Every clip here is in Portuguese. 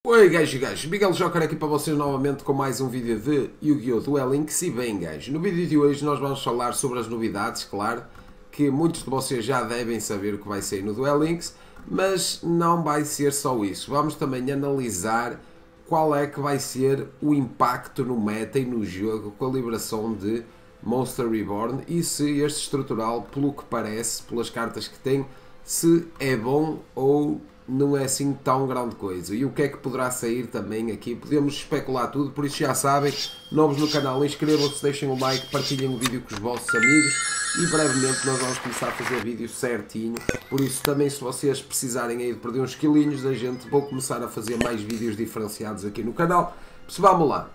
Oi gajos e gajos, Miguel Joker aqui para vocês novamente com mais um vídeo de Yu-Gi-Oh! Duel Links. E bem gajos, no vídeo de hoje nós vamos falar sobre as novidades, claro, que muitos de vocês já devem saber o que vai sair no Duel Links, mas não vai ser só isso. Vamos também analisar qual é que vai ser o impacto no meta e no jogo com a liberação de Monster Reborn e se este estrutural, pelo que parece, pelas cartas que tem, se é bom ou não é assim tão grande coisa. E o que é que poderá sair também aqui? Podemos especular tudo, por isso já sabem, novos no canal, inscrevam-se, deixem o like, partilhem o vídeo com os vossos amigos e brevemente nós vamos começar a fazer vídeos certinho. Por isso também, se vocês precisarem aí de perder uns quilinhos da gente, vou começar a fazer mais vídeos diferenciados aqui no canal. Mas vamos lá.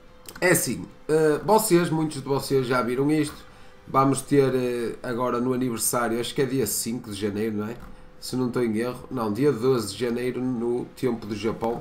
É assim, muitos de vocês já viram isto. Vamos ter agora no aniversário, acho que é dia 5 de janeiro, não é? Se não estou em erro, não, dia 12 de janeiro no tempo do Japão,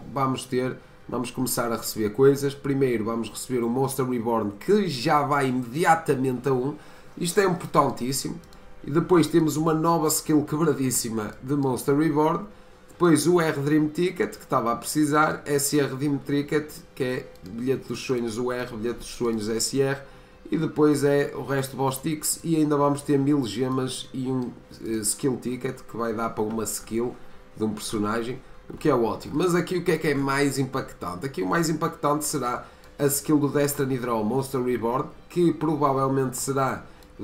vamos começar a receber coisas. Primeiro vamos receber o Monster Reborn, que já vai imediatamente a 1, isto é importantíssimo. E depois temos uma nova skill quebradíssima de Monster Reborn. Depois o R-Dream Ticket, que estava a precisar, SR Dream Ticket, que é bilhete dos sonhos UR, bilhete dos sonhos SR. E depois é o resto do boss ticks e ainda vamos ter 1000 gemas e um skill ticket que vai dar para uma skill de um personagem, o que é ótimo. Mas aqui o que é mais impactante? Aqui o mais impactante será a skill do Destiny Draw Monster Reborn, que provavelmente será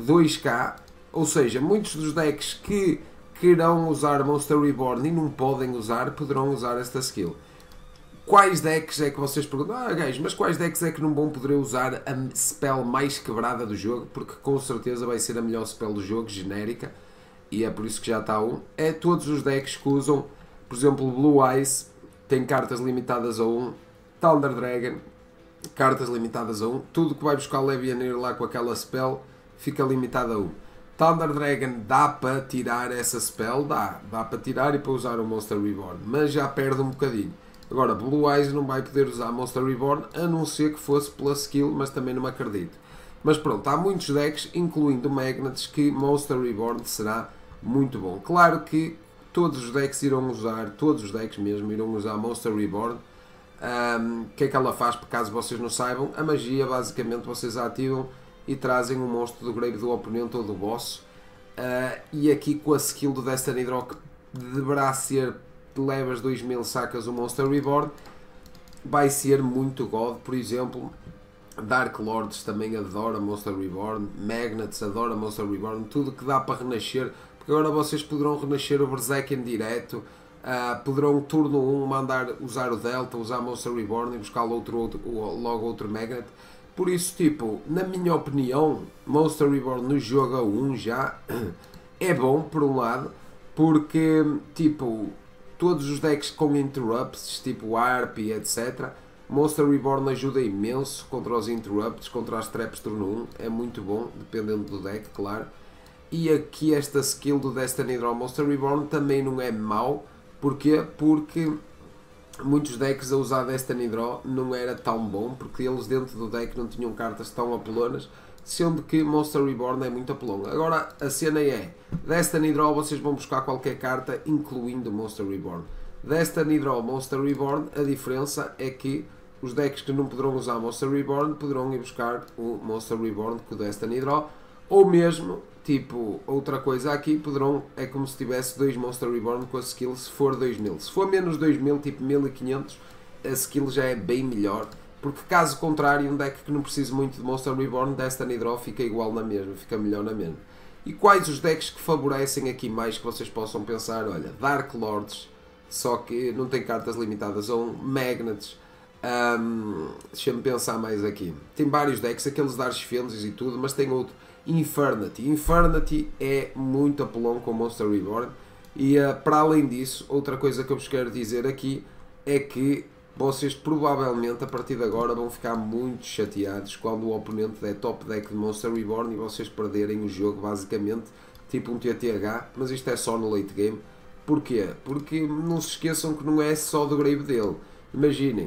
2k, ou seja, muitos dos decks que querão usar Monster Reborn e não podem usar, poderão usar esta skill. Quais decks é que vocês perguntam? Guys, mas quais decks é que não vão poder usar a spell mais quebrada do jogo? Porque com certeza vai ser a melhor spell do jogo, genérica, e é por isso que já está um. É todos os decks que usam, por exemplo, Blue Eyes, tem cartas limitadas a 1, Thunder Dragon, cartas limitadas a 1, tudo que vai buscar Levianeer lá com aquela spell fica limitado a 1. Thunder Dragon dá para tirar essa spell? Dá para tirar e para usar o Monster Reborn, mas já perde um bocadinho. Agora, Blue Eyes não vai poder usar Monster Reborn, a não ser que fosse pela skill, mas também não acredito. Mas pronto, há muitos decks, incluindo Magnets, que Monster Reborn será muito bom. Claro que todos os decks irão usar, todos os decks mesmo, irão usar Monster Reborn. O que é que ela faz, por caso vocês não saibam? A magia, basicamente, vocês a ativam e trazem um monstro do grave do oponente ou do boss. E aqui com a skill do Destiny Draw, que deverá ser... levas 2000, sacas o Monster Reborn, vai ser muito God. Por exemplo, Dark Lords também adora Monster Reborn, Magnets adora Monster Reborn, tudo que dá para renascer, porque agora vocês poderão renascer o Berserk em direto, poderão turno 1 mandar usar o Delta, usar Monster Reborn e buscar logo outro Magnet. Por isso, tipo, na minha opinião, Monster Reborn no jogo a 1 já é bom, por um lado, porque, tipo, todos os decks com interrupts, tipo ARP e etc. Monster Reborn ajuda imenso contra os interrupts, contra as traps turno 1, é muito bom, dependendo do deck, claro. E aqui esta skill do Destiny Draw Monster Reborn também não é mau. Porquê? Porque muitos decks a usar Destiny Draw não era tão bom, porque eles dentro do deck não tinham cartas tão apelonas, sendo que Monster Reborn é muito apelão. Agora a cena é, Destiny Draw vocês vão buscar qualquer carta, incluindo Monster Reborn. Destiny Draw Monster Reborn, a diferença é que os decks que não poderão usar Monster Reborn poderão ir buscar o Monster Reborn com o Destiny Draw, ou mesmo, tipo, outra coisa aqui, poderão, é como se tivesse 2 Monster Reborn com a skill se for 2000. Se for menos 2000, tipo 1500, a skill já é bem melhor. Porque caso contrário, um deck que não precisa muito de Monster Reborn, Destiny Draw fica igual na mesma, fica melhor na mesma. E quais os decks que favorecem aqui mais que vocês possam pensar? Olha, Dark Lords, só que não tem cartas limitadas a 1, Magnets, deixa-me pensar mais aqui. Tem vários decks, aqueles de Archfences e tudo, mas tem outro, Infernity. Infernity é muito apelão com Monster Reborn. E para além disso, outra coisa que eu vos quero dizer aqui é que vocês provavelmente a partir de agora vão ficar muito chateados quando o oponente der top deck de Monster Reborn e vocês perderem o jogo, basicamente, tipo um TTH, mas isto é só no late game. Porquê? Porque não se esqueçam que não é só do grave dele. Imaginem,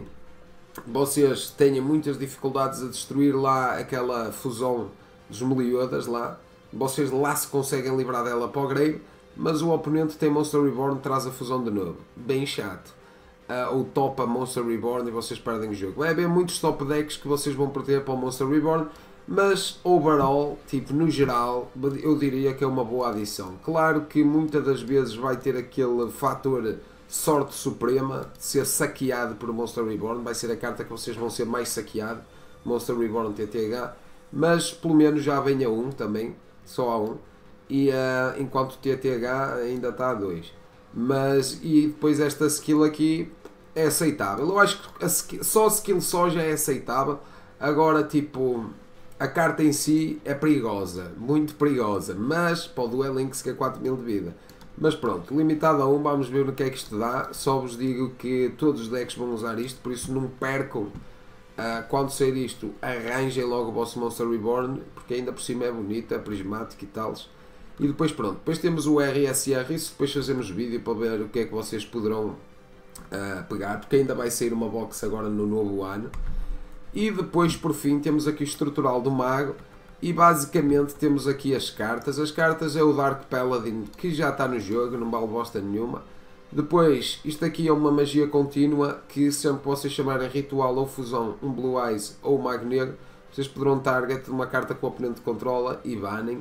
vocês têm muitas dificuldades a destruir lá aquela fusão dos Meliodas lá, vocês lá se conseguem livrar dela para o grave, mas o oponente tem Monster Reborn, traz a fusão de novo. Bem chato. ou top a Monster Reborn e vocês perdem o jogo. Vai haver muitos top decks que vocês vão perder para o Monster Reborn, mas overall, tipo, no geral, eu diria que é uma boa adição. Claro que muitas das vezes vai ter aquele fator sorte suprema de ser saqueado por Monster Reborn, vai ser a carta que vocês vão ser mais saqueado, Monster Reborn TTH, mas pelo menos já vem a 1 também, só a 1, e enquanto o TTH ainda está a 2. Mas, e depois esta skill aqui é aceitável, eu acho que só a skill só já é aceitável. Agora, tipo, a carta em si é perigosa, muito perigosa, mas para o Duel Links que é 4000 de vida. Mas pronto, limitado a 1, vamos ver no que é que isto dá. Só vos digo que todos os decks vão usar isto, por isso não percam. Quando sair isto, arranjem logo o vosso Monster Reborn, porque ainda por cima é bonito, é prismático e tal. E depois pronto, depois temos o RSR, isso depois fazemos vídeo para ver o que é que vocês poderão pegar, porque ainda vai sair uma box agora no novo ano. E depois por fim temos aqui o estrutural do mago. E basicamente temos aqui as cartas. As cartas é o Dark Paladin, que já está no jogo, não vale bosta nenhuma. Depois, isto aqui é uma magia contínua, que sempre que vocês chamarem ritual ou fusão, um Blue Eyes ou um Mago Negro, vocês poderão target uma carta que o oponente controla e banem.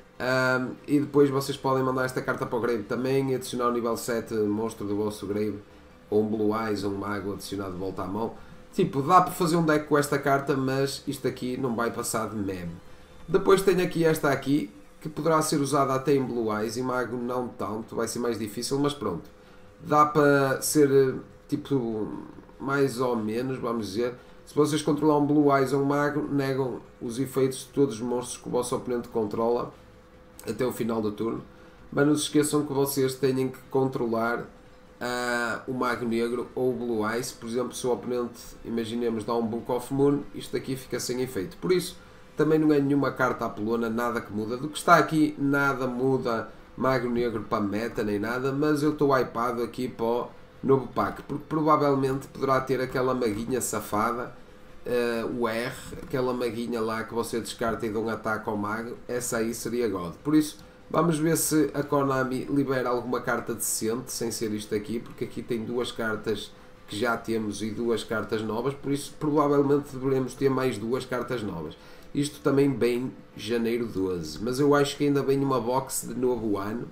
E depois vocês podem mandar esta carta para o grave também e adicionar o nível 7 monstro do vosso grave, ou um Blue Eyes ou um Mago adicionado de volta à mão. Tipo, dá para fazer um deck com esta carta, mas isto aqui não vai passar de meme. Depois tenho aqui esta aqui, que poderá ser usada até em Blue Eyes, e Mago não tanto, vai ser mais difícil, mas pronto. Dá para ser, tipo, mais ou menos, vamos dizer. Se vocês controlar um Blue Eyes ou um Mago, negam os efeitos de todos os monstros que o vosso oponente controla até o final do turno. Mas não se esqueçam que vocês têm que controlar o Mago Negro ou o Blue Eyes. Por exemplo, se o oponente, imaginemos, dá um Book of Moon, isto aqui fica sem efeito. Por isso, também não é nenhuma carta apelona, nada que muda. Do que está aqui, nada muda Mago Negro para meta, nem nada. Mas eu estou hypado aqui para o novo pack, porque provavelmente poderá ter aquela maguinha safada, o R, aquela maguinha lá que você descarta e dá um ataque ao mago. Essa aí seria God. Por isso, vamos ver se a Konami libera alguma carta decente, sem ser isto aqui, porque aqui tem duas cartas que já temos e duas cartas novas. Por isso, provavelmente deveremos ter mais duas cartas novas. Isto também bem janeiro 12, mas eu acho que ainda vem uma box de novo ano,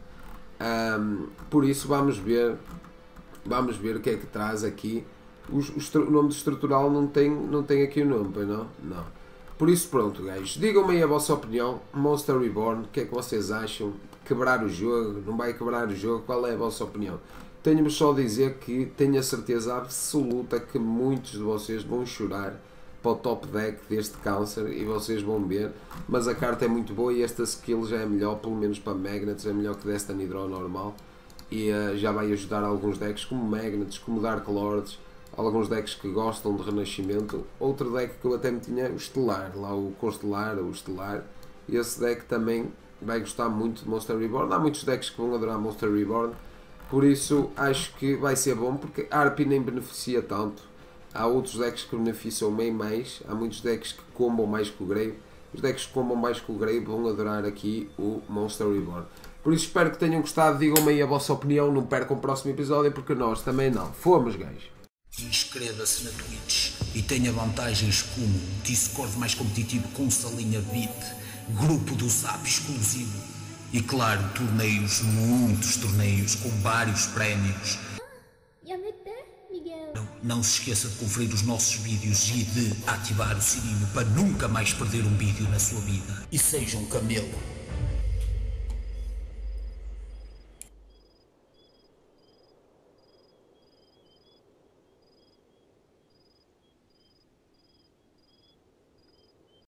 por isso vamos ver o que é que traz aqui. O nome do estrutural não tem aqui o nome, pois não? Não. Por isso pronto, gajos, digam-me aí a vossa opinião. Monster Reborn, o que é que vocês acham? Quebrar o jogo? Não vai quebrar o jogo? Qual é a vossa opinião? Tenho-vos só a dizer que tenho a certeza absoluta que muitos de vocês vão chorar para o top deck deste câncer e vocês vão ver, mas a carta é muito boa e esta skill já é melhor, pelo menos para Magnets, é melhor que Destiny Draw normal, e já vai ajudar alguns decks como Magnets, como Dark Lords, alguns decks que gostam de Renascimento. Outro deck que eu até me tinha, o Estelar, lá o Constelar, o Estelar, esse deck também vai gostar muito de Monster Reborn. Há muitos decks que vão adorar Monster Reborn, por isso acho que vai ser bom, porque a ARP nem beneficia tanto. Há outros decks que beneficiam bem mais, há muitos decks que combam mais com o Grave. Os decks que combam mais com o Grave vão adorar aqui o Monster Reborn. Por isso espero que tenham gostado, digam-me aí a vossa opinião, não percam o próximo episódio, porque nós também não. Fomos, gajos! Inscreva-se na Twitch e tenha vantagens como Discord mais competitivo com salinha VIP, grupo do Zap exclusivo e claro, torneios, muitos torneios com vários prémios. Não se esqueça de conferir os nossos vídeos e de ativar o sininho para nunca mais perder um vídeo na sua vida. E seja um camelo.